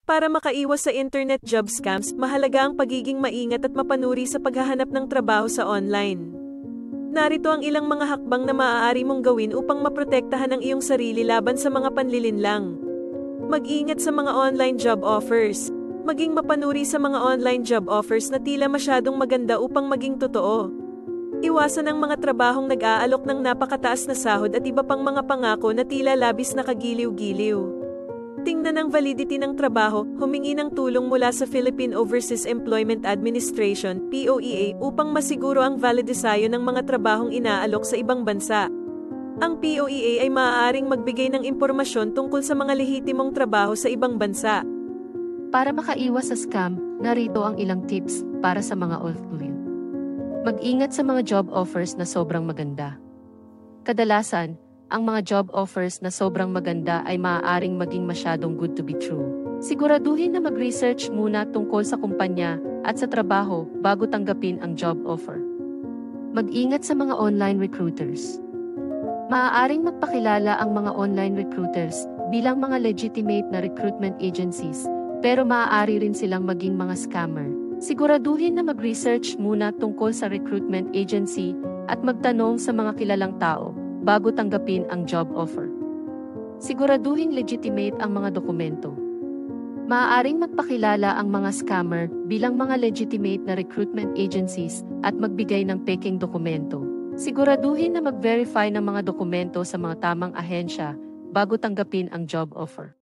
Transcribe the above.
Para makaiwas sa internet job scams, mahalaga ang pagiging maingat at mapanuri sa paghahanap ng trabaho sa online. Narito ang ilang mga hakbang na maaari mong gawin upang maprotektahan ang iyong sarili laban sa mga panlilinlang. Mag-ingat sa mga online job offers. Maging mapanuri sa mga online job offers na tila masyadong maganda upang maging totoo. Iwasan ang mga trabahong nag-aalok ng napakataas na sahod at iba pang mga pangako na tila labis na kagiliw-giliw. Tingnan ang validity ng trabaho, humingi ng tulong mula sa Philippine Overseas Employment Administration, POEA, upang masiguro ang validisayo ng mga trabahong inaalok sa ibang bansa. Ang POEA ay maaaring magbigay ng impormasyon tungkol sa mga lehitimong trabaho sa ibang bansa. Para makaiwas sa scam, narito ang ilang tips para sa mga OFW. Mag-ingat sa mga job offers na sobrang maganda. Kadalasan, ang mga job offers na sobrang maganda ay maaaring maging masyadong good to be true. Siguraduhin na mag-research muna tungkol sa kumpanya at sa trabaho bago tanggapin ang job offer. Mag-ingat sa mga online recruiters. Maaaring magpakilala ang mga online recruiters bilang mga legitimate na recruitment agencies, pero maaari rin silang maging mga scammer. Siguraduhin na mag-research muna tungkol sa recruitment agency at magtanong sa mga kilalang tao bago tanggapin ang job offer. Siguraduhin legitimate ang mga dokumento. Maaaring magpakilala ang mga scammer bilang mga legitimate na recruitment agencies at magbigay ng peking dokumento. Siguraduhin na mag-verify ng mga dokumento sa mga tamang ahensya bago tanggapin ang job offer.